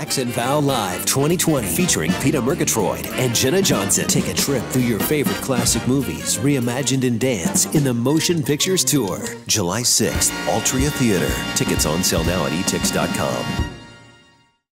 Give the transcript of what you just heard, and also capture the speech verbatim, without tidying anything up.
Max and Val Live twenty twenty, featuring Peta Murgatroyd and Jenna Johnson. Take a trip through your favorite classic movies, reimagined in dance in the Motion Pictures Tour. July sixth, Altria Theater. Tickets on sale now at e tix dot com.